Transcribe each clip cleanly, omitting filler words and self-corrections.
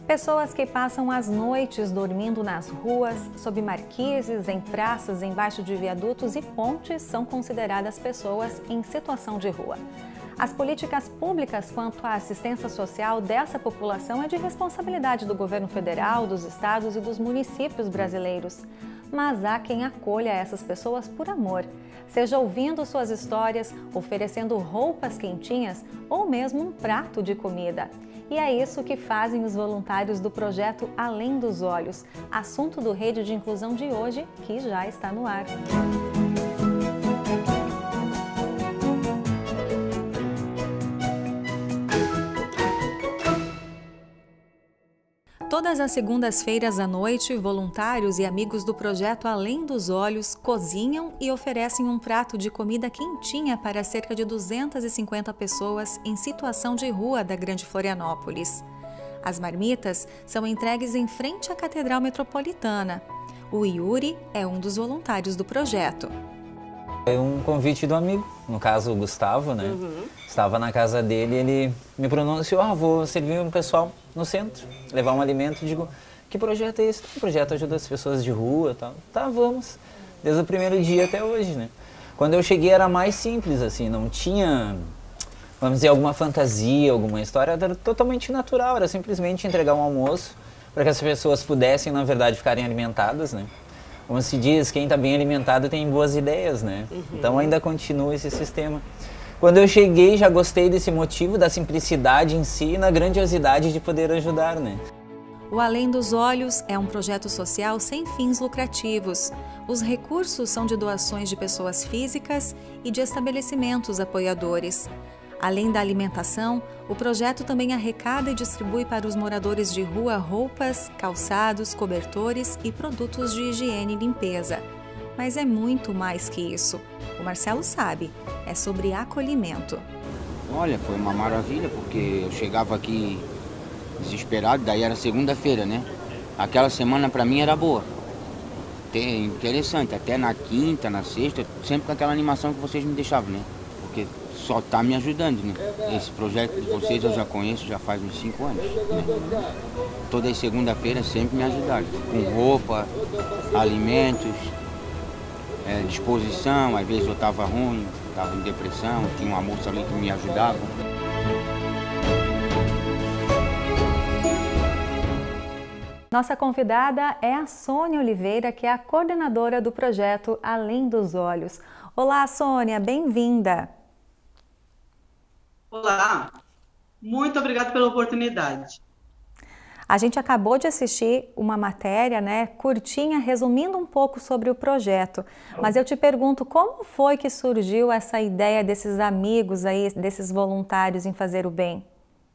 Pessoas que passam as noites dormindo nas ruas, sob marquises, em praças, embaixo de viadutos e pontes são consideradas pessoas em situação de rua. As políticas públicas quanto à assistência social dessa população é de responsabilidade do governo federal, dos estados e dos municípios brasileiros. Mas há quem acolha essas pessoas por amor, seja ouvindo suas histórias, oferecendo roupas quentinhas ou mesmo um prato de comida. E é isso que fazem os voluntários do projeto Além dos Olhos, assunto do Rede de Inclusão de hoje, que já está no ar. Todas as segundas-feiras à noite, voluntários e amigos do projeto Além dos Olhos cozinham e oferecem um prato de comida quentinha para cerca de 250 pessoas em situação de rua da Grande Florianópolis. As marmitas são entregues em frente à Catedral Metropolitana. O Yuri é um dos voluntários do projeto. É um convite do amigo, no caso o Gustavo, né? Estava na casa dele, ele me pronunciou, vou servir um pessoal no centro, levar um alimento. Digo, que projeto é esse? O projeto ajuda as pessoas de rua e tal. Tá, vamos. Desde o primeiro dia até hoje, né? Quando eu cheguei era mais simples, assim, não tinha, vamos dizer, alguma fantasia, alguma história, era totalmente natural, era simplesmente entregar um almoço para que as pessoas pudessem, na verdade, ficarem alimentadas, né? Como se diz, quem está bem alimentado tem boas ideias, né? Então ainda continua esse sistema. Quando eu cheguei, já gostei desse motivo, da simplicidade em si e na grandiosidade de poder ajudar, né? O Além dos Olhos é um projeto social sem fins lucrativos. Os recursos são de doações de pessoas físicas e de estabelecimentos apoiadores. Além da alimentação, o projeto também arrecada e distribui para os moradores de rua roupas, calçados, cobertores e produtos de higiene e limpeza. Mas é muito mais que isso. O Marcelo sabe, é sobre acolhimento. Olha, foi uma maravilha, porque eu chegava aqui desesperado, daí era segunda-feira, né? Aquela semana para mim era boa. Interessante, até na quinta, na sexta, sempre com aquela animação que vocês me deixavam, né? Porque só está me ajudando, né? Esse projeto de vocês eu já conheço já faz uns 5 anos, né? Toda segunda-feira sempre me ajudaram, com roupa, alimentos, disposição. Às vezes eu estava ruim, estava em depressão, tinha uma moça ali que me ajudava. Nossa convidada é a Sônia Oliveira, que é a coordenadora do projeto Além dos Olhos. Olá, Sônia, bem-vinda! Olá, muito obrigada pela oportunidade. A gente acabou de assistir uma matéria, né, curtinha, resumindo um pouco sobre o projeto. Mas eu te pergunto, como foi que surgiu essa ideia desses amigos aí, desses voluntários em fazer o bem?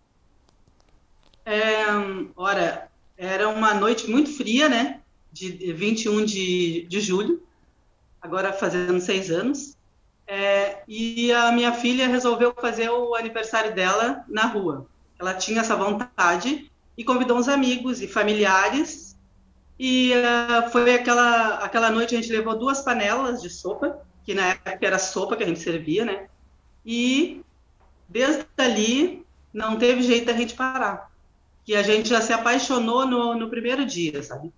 Ora, era uma noite muito fria, né, de 21 de julho, agora fazendo 6 anos. E a minha filha resolveu fazer o aniversário dela na rua. Ela tinha essa vontade e convidou uns amigos e familiares. E foi aquela noite a gente levou 2 panelas de sopa, que na época era sopa que a gente servia, né? E desde ali não teve jeito da gente parar. Que a gente já se apaixonou no primeiro dia, sabe?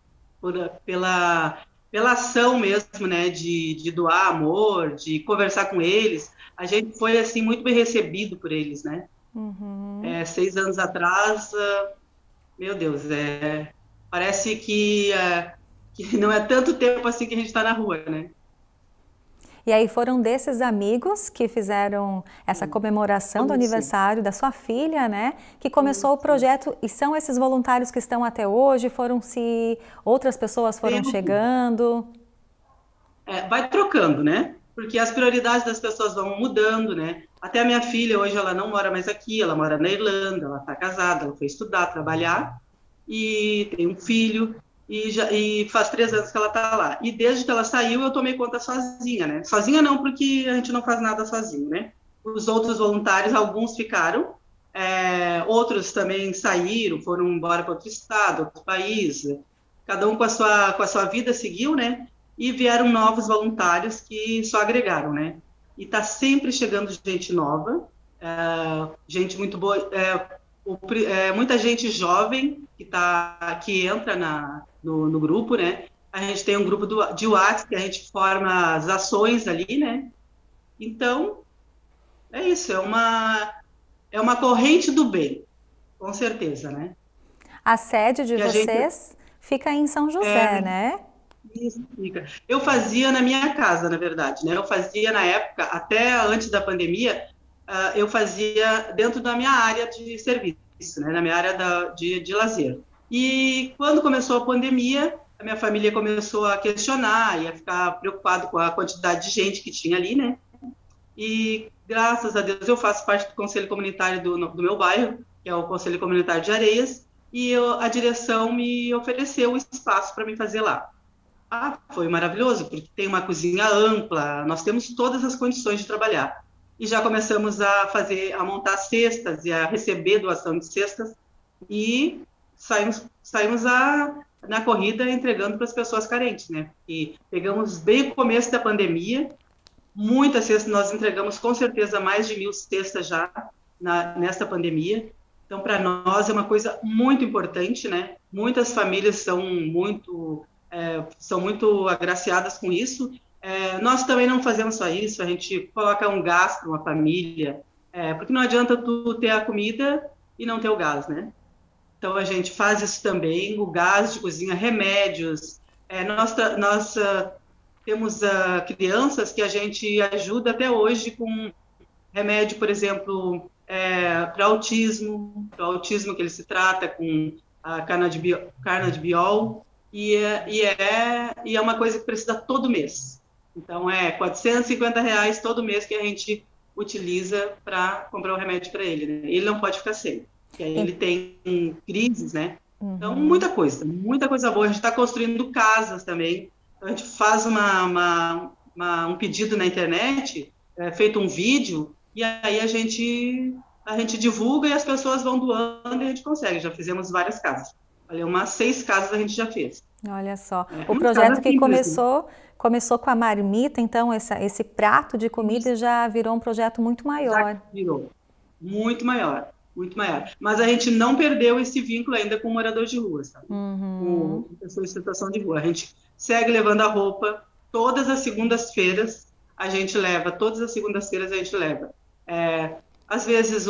Pela ação mesmo, né, de doar amor, de conversar com eles. A gente foi, assim, muito bem recebido por eles, né? 6 anos atrás, meu Deus, parece que não é tanto tempo assim que a gente está na rua, né? E aí foram desses amigos que fizeram essa comemoração do aniversário da sua filha, né? Que começou o projeto, e são esses voluntários que estão até hoje, outras pessoas foram chegando? Vai trocando, né? Porque as prioridades das pessoas vão mudando, né? Até a minha filha, hoje, ela não mora mais aqui, ela mora na Irlanda, ela está casada, ela foi estudar, trabalhar, e tem um filho. E faz 3 anos que ela está lá. E desde que ela saiu, eu tomei conta sozinha, né? Sozinha não, porque a gente não faz nada sozinho, né? Os outros voluntários, alguns ficaram, outros também saíram, foram embora para outro estado, outro país. Cada um com a sua vida seguiu, né? E vieram novos voluntários que só agregaram, né? E está sempre chegando gente nova, gente muito boa, muita gente jovem que entra no grupo, né? A gente tem um grupo de WhatsApp que a gente forma as ações ali, né? Então, é isso, é uma corrente do bem, com certeza, né? A sede de Que vocês fica em São José, né? Isso, fica. Eu fazia na minha casa, na verdade, né? Eu fazia na época, até antes da pandemia, eu fazia dentro da minha área de serviço, né? Na minha área de lazer. E quando começou a pandemia, a minha família começou a questionar e a ficar preocupado com a quantidade de gente que tinha ali, né? E graças a Deus eu faço parte do conselho comunitário do meu bairro, que é o Conselho Comunitário de Areias, e a direção me ofereceu o espaço para me fazer lá. Foi maravilhoso, porque tem uma cozinha ampla, nós temos todas as condições de trabalhar. E já começamos a montar cestas e a receber doação de cestas, e saímos na corrida entregando para as pessoas carentes, né? E pegamos bem o começo da pandemia, muitas cestas, nós entregamos com certeza mais de 1.000 cestas já nessa pandemia. Então, para nós é uma coisa muito importante, né? Muitas famílias são muito agraciadas com isso. Nós também não fazemos só isso, a gente coloca um gás para uma família, porque não adianta tu ter a comida e não ter o gás, né? Então, a gente faz isso também, o gás de cozinha, remédios. Nós temos crianças que a gente ajuda até hoje com remédio, por exemplo, para autismo que ele se trata com a canabidiol, e é uma coisa que precisa todo mês. Então, é R$ 450 todo mês que a gente utiliza para comprar o remédio para ele, né? Ele não pode ficar sem, porque aí ele tem crises, né? Então, muita coisa boa. A gente está construindo casas também. Então, a gente faz um pedido na internet, feito um vídeo, e aí a gente divulga e as pessoas vão doando e a gente consegue. Já fizemos várias casas. Olha, umas 6 casas a gente já fez. Olha só, o projeto que começou com a marmita, então esse prato de comida já virou um projeto muito maior. Já virou, muito maior. Mas a gente não perdeu esse vínculo ainda com moradores de rua, sabe? Com pessoas em situação de rua. A gente segue levando a roupa, todas as segundas-feiras a gente leva. Às vezes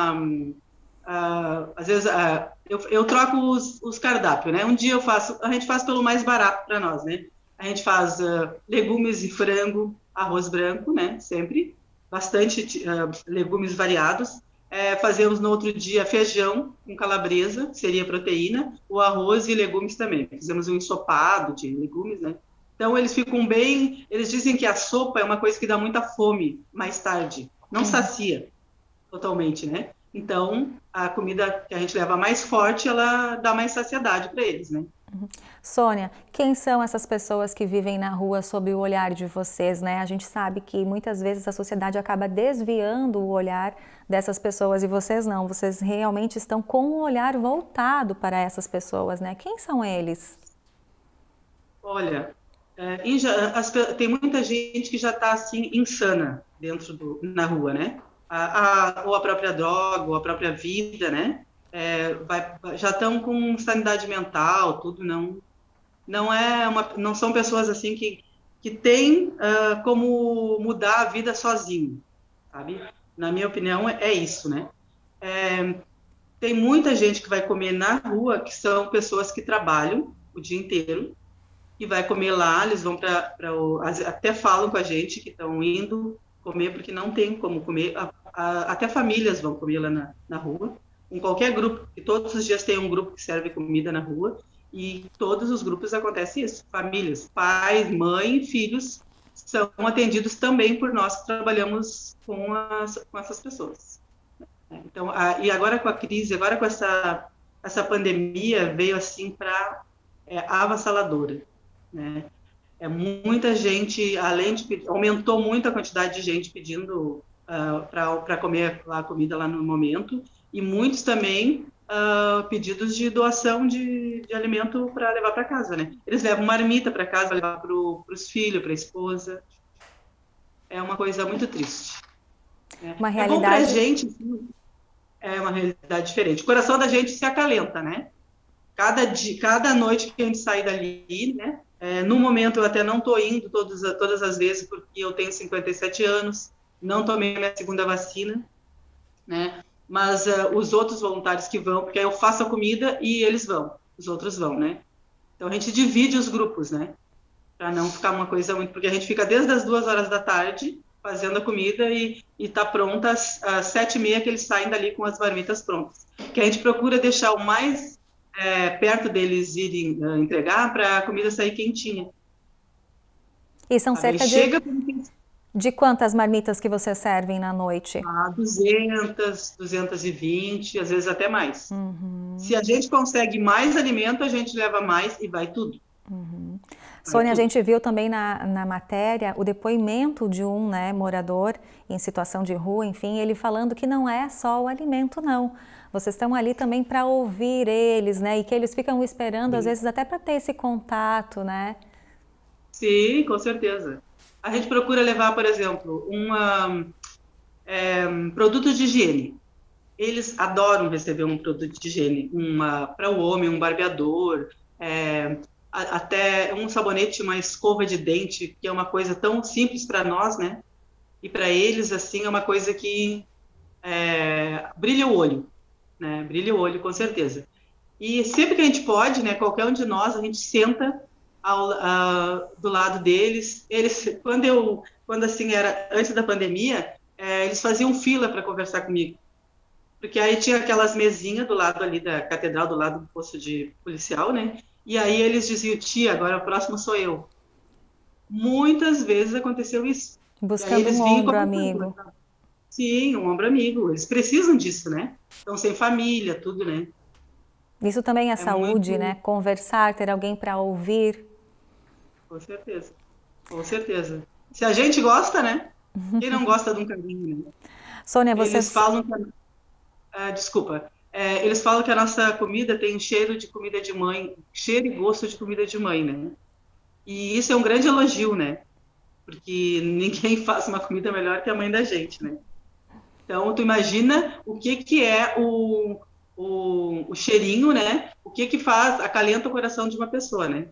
eu troco os cardápios, né? Um dia a gente faz pelo mais barato para nós, né? A gente faz legumes e frango, arroz branco, né? Sempre, bastante legumes variados. Fazemos no outro dia feijão com calabresa, seria proteína, o arroz e legumes também. Fizemos um ensopado de legumes, né? Então eles ficam bem, eles dizem que a sopa é uma coisa que dá muita fome mais tarde, não sacia totalmente, né? Então, a comida que a gente leva mais forte, ela dá mais saciedade para eles, né? Sônia, quem são essas pessoas que vivem na rua sob o olhar de vocês, né? A gente sabe que muitas vezes a sociedade acaba desviando o olhar dessas pessoas e vocês não, vocês realmente estão com o olhar voltado para essas pessoas, né? Quem são eles? Olha, tem muita gente que já está assim, insana na rua, né? Ou a própria droga, ou a própria vida, né? Já estão com sanidade mental, tudo, não são pessoas assim que têm como mudar a vida sozinho, sabe? Na minha opinião, é isso, né? Tem muita gente que vai comer na rua, que são pessoas que trabalham o dia inteiro, e vai comer lá, eles vão até falam com a gente que estão indo comer porque não tem como comer, até famílias vão comer lá na rua, em qualquer grupo, que todos os dias tem um grupo que serve comida na rua, e todos os grupos acontece isso, famílias, pais, mãe, filhos, são atendidos também por nós que trabalhamos com essas pessoas. Então, e agora com a crise, agora com essa pandemia, veio assim para avassaladora, né? Muita gente, além de pedir, aumentou muito a quantidade de gente pedindo para comer a comida lá no momento, e muitos também pedidos de doação de alimento para levar para casa, né? Eles levam marmita para casa, para levar para os filhos, para a esposa. É uma coisa muito triste. Uma realidade... É bom para a gente, sim, é uma realidade diferente. O coração da gente se acalenta, né? cada noite que a gente sai dali, né? No momento eu até não estou indo todas as vezes, porque eu tenho 57 anos, não tomei a minha segunda vacina, né? Mas os outros voluntários que vão, porque aí eu faço a comida e eles vão, os outros vão, né? Então a gente divide os grupos, né? Para não ficar uma coisa muito... Porque a gente fica desde as 2 horas da tarde fazendo a comida e tá pronta às 7h30 que eles saem dali com as marmitas prontas. Que a gente procura deixar o mais perto deles irem entregar para a comida sair quentinha. E são cerca de quantas marmitas que vocês servem na noite? 200, 220, às vezes até mais. Se a gente consegue mais alimento, a gente leva mais e vai tudo. Sônia, a gente viu também na matéria o depoimento de um, né, morador em situação de rua, enfim, ele falando que não é só o alimento, não. Vocês estão ali também para ouvir eles, né, e que eles ficam esperando, às vezes, até para ter esse contato, né? Sim, com certeza. A gente procura levar, por exemplo, produto de higiene. Eles adoram receber um produto de higiene, para o homem, um barbeador, até um sabonete, uma escova de dente, que é uma coisa tão simples para nós, né? E para eles, assim, é uma coisa que brilha o olho, né? Brilha o olho, com certeza. E sempre que a gente pode, né? Qualquer um de nós, a gente senta do lado deles. Eles, quando assim era antes da pandemia, eles faziam fila para conversar comigo, porque aí tinha aquelas mesinhas do lado ali da catedral, do lado do posto de policial, né? E aí eles diziam: tia, agora o próximo sou eu. Muitas vezes aconteceu isso. Buscando um ombro amigo. Sim, um ombro amigo. Eles precisam disso, né? Estão sem família, tudo, né? Isso também é saúde, né? Conversar, ter alguém para ouvir. Com certeza, com certeza. Se a gente gosta, né? Quem não gosta de um carinho, né? Sônia, Eles falam que... eles falam que a nossa comida tem cheiro de comida de mãe, cheiro e gosto de comida de mãe, né? E isso é um grande elogio, né? Porque ninguém faz uma comida melhor que a mãe da gente, né? Então, tu imagina o que é o cheirinho, né? O que acalenta o coração de uma pessoa, né?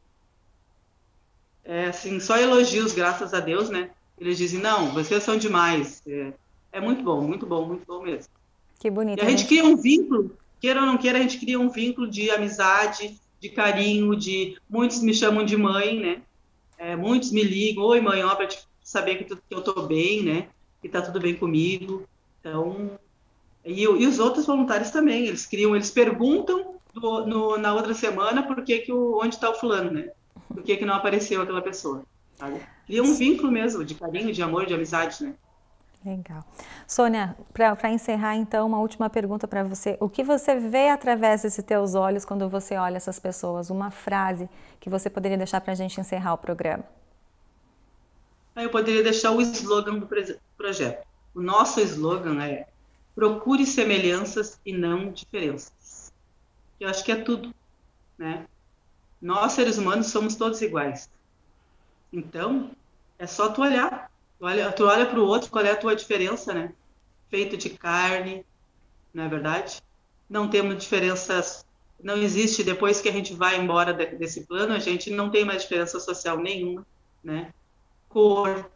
Assim, só elogios, graças a Deus, né? Eles dizem: não, vocês são demais. É muito bom, muito bom, muito bom mesmo. Que bonito. E a gente cria um vínculo, queira ou não queira, a gente cria um vínculo de amizade, de carinho, muitos me chamam de mãe, né? Muitos me ligam: oi, mãe, ó, para te saber que eu tô bem, né? Que tá tudo bem comigo. Então, e os outros voluntários também, eles perguntam na outra semana onde está o fulano, né? Por que não apareceu aquela pessoa, sabe? Cria um vínculo mesmo, de carinho, de amor, de amizade, né? Legal. Sônia, para encerrar então, uma última pergunta para você. O que você vê através desses teus olhos quando você olha essas pessoas? Uma frase que você poderia deixar para a gente encerrar o programa? Eu poderia deixar o slogan do projeto. O nosso slogan é: procure semelhanças e não diferenças. Eu acho que é tudo, né? Nós, seres humanos, somos todos iguais. Então, é só tu olhar. Tu olha para o outro, qual é a tua diferença, né? Feito de carne, não é verdade? Não temos diferenças, não existe, depois que a gente vai embora desse plano, a gente não tem mais diferença social nenhuma, né? Cor,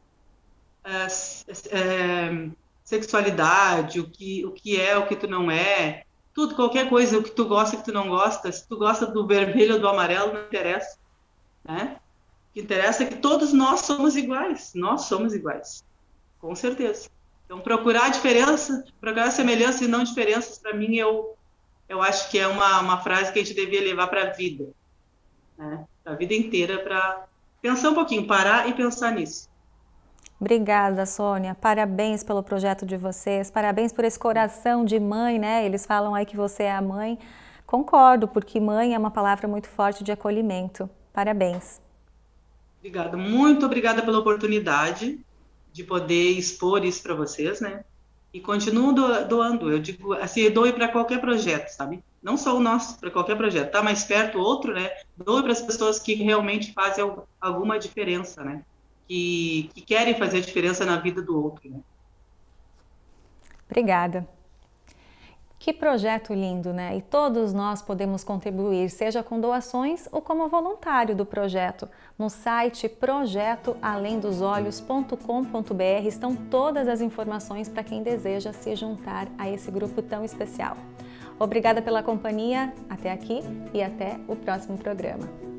sexualidade, o que é, o que tu não é, tudo, qualquer coisa, o que tu gosta, o que tu não gosta. Se tu gosta do vermelho ou do amarelo, não interessa, né? O que interessa é que todos nós somos iguais, com certeza. Então, procurar diferença, procurar semelhança e não diferenças, para mim, eu acho que é uma frase que a gente devia levar para a vida, né? A vida inteira, para pensar um pouquinho, parar e pensar nisso. Obrigada, Sônia. Parabéns pelo projeto de vocês, parabéns por esse coração de mãe, né? Eles falam aí que você é a mãe. Concordo, porque mãe é uma palavra muito forte de acolhimento. Parabéns. Obrigada, muito obrigada pela oportunidade de poder expor isso para vocês, né? E continuo doando. Eu digo assim, eu doe para qualquer projeto, sabe? Não só o nosso, para qualquer projeto. Tá mais perto outro, né? Doe para as pessoas que realmente fazem alguma diferença, né? Que querem fazer a diferença na vida do outro, né? Obrigada. Que projeto lindo, né? E todos nós podemos contribuir, seja com doações ou como voluntário do projeto. No site projetoalemdosolhos.com.br estão todas as informações para quem deseja se juntar a esse grupo tão especial. Obrigada pela companhia até aqui e até o próximo programa.